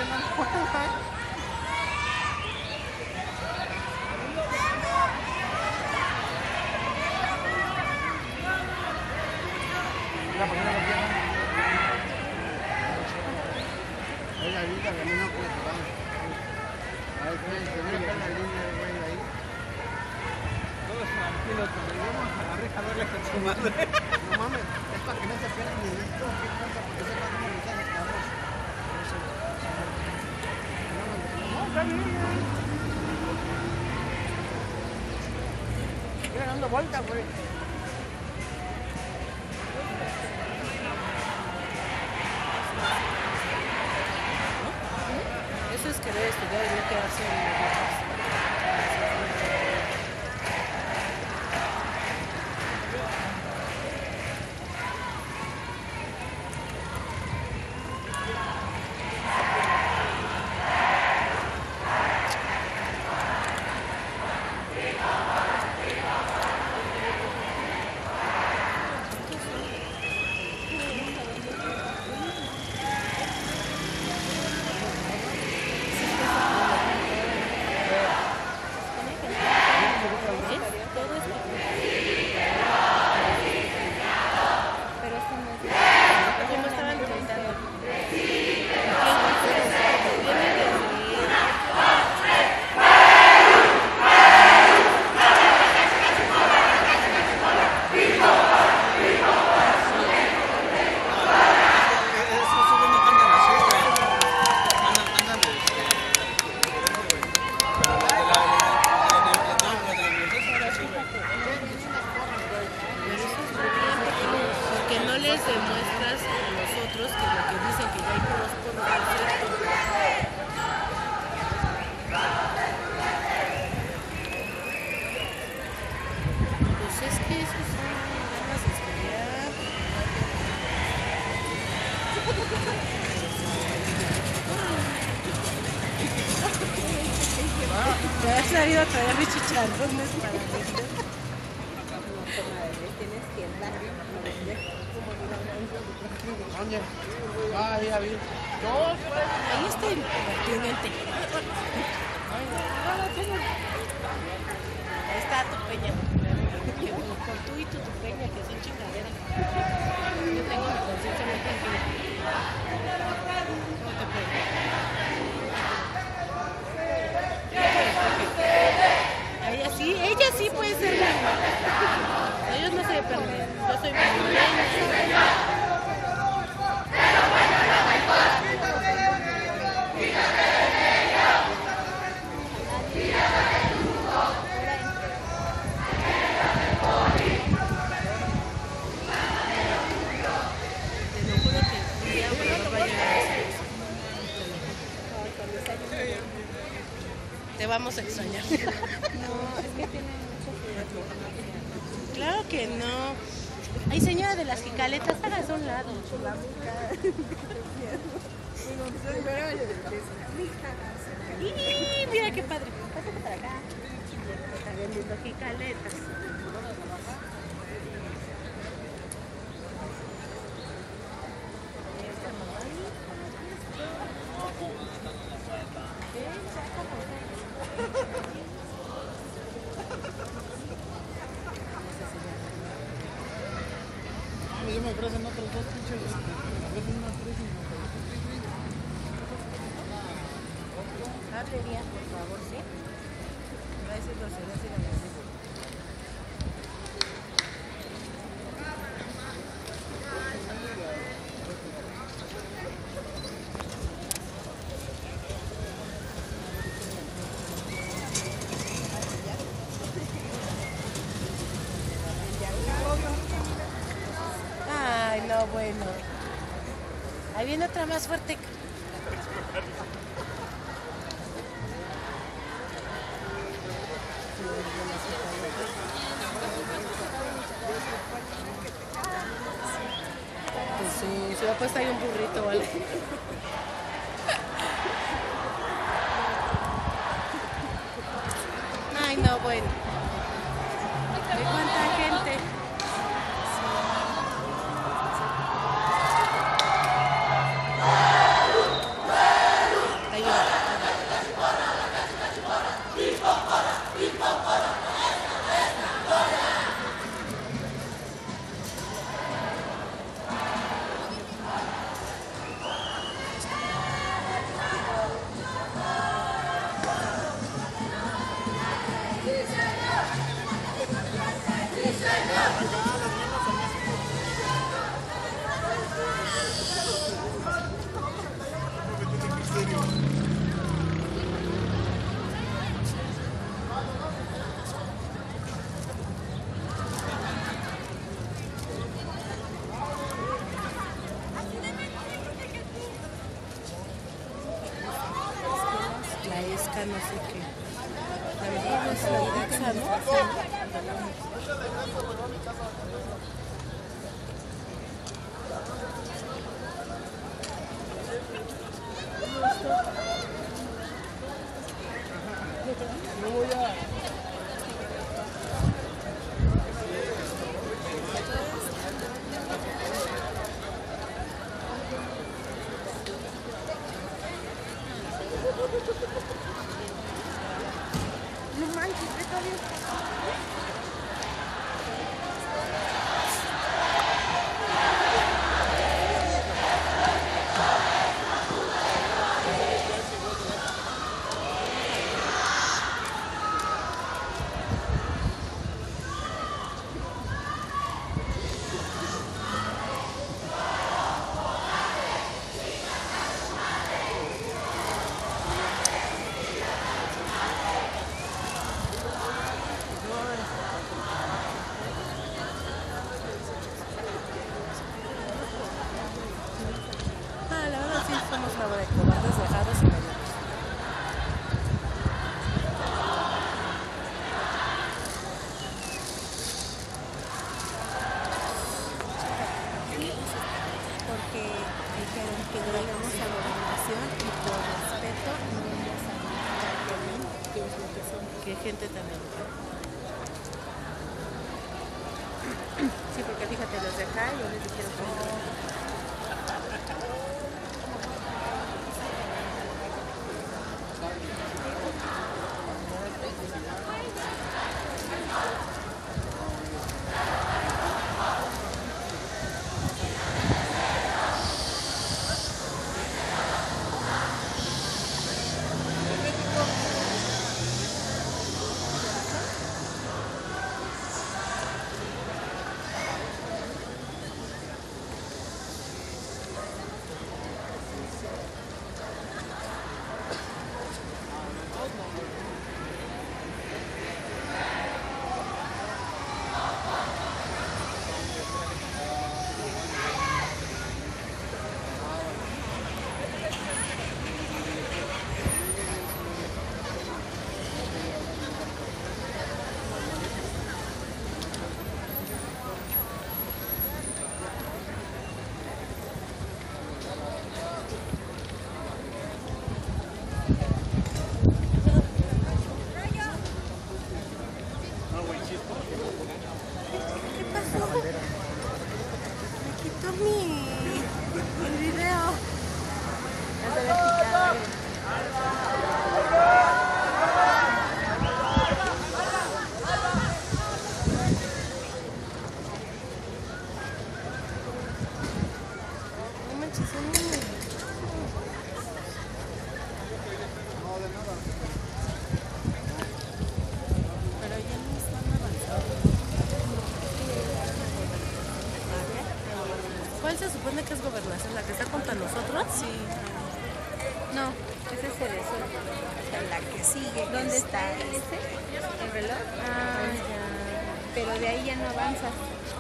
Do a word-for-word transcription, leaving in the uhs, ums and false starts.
Vuelta, güey. Eso es querer estudiar y no quedarse en los Me ha salido a traer mis chicharrones para vender. Tienes que andar a vender. ¿Dónde? Ah, ahí, ahí. Ahí está el cliente. Ahí está tu peña. Con tú y tu, tu peña, que son chingaderas. Yo tengo mi conciencia muy tranquila. No te preocupes. Ella sí, ella sí puede ser mi hermana. Ellos no se pierden. Yo soy mi te vamos a extrañar. No, es que tiene mucho cuidado. Claro que no. Ay, señora de las jicaletas, hágase a un lado. Y mira qué padre. Pásate para acá. Está vendiendo jicaletas. Yo me ofrecen otros dos pinches, me ofrecen unas tres y Hablería, por favor, ¿sí? Va a decir groserías y la verdad. Ay, no, bueno. Ahí viene otra más fuerte. Pues sí, se va a puesto ahí un burrito o algo. Ay, no, bueno. ¿De cuánta gente? Ixa no sé qué. La verdad no sé, Ixa, ¿no? Yo voy a... No manches, está bien. Ah, la verdad sí somos una bola de cobardes dejados y mediocres. Porque dijeron que no íbamos a gobernación y por respeto no íbamos a matar a alguien que es lo que son, que gente tan educada. Sí, porque fíjate, los de acá yo les dijeron que no. ¿Qué pasó? Me quitó mi el video. Ya se había quitado. No manches, son niños. Pero ya no están avanzados. ¿Cuál se supone que es gobernación? ¿La que está contra nosotros? Sí. No, ese se resuelve. O sea, la que sigue. ¿Dónde está ese? ¿El reloj? Ah, ya. Pero de ahí ya no avanzas.